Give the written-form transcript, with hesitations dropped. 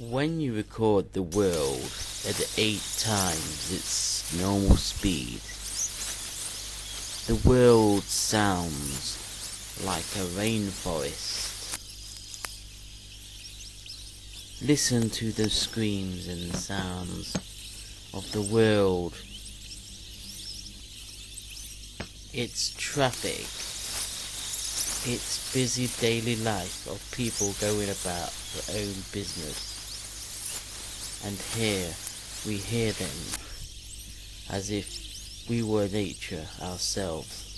When you record the world at 8 times its normal speed, the world sounds like a rainforest. Listen to the screams and sounds of the world. Its traffic, its busy daily life of people going about their own business. And here we hear them, as if we were nature ourselves.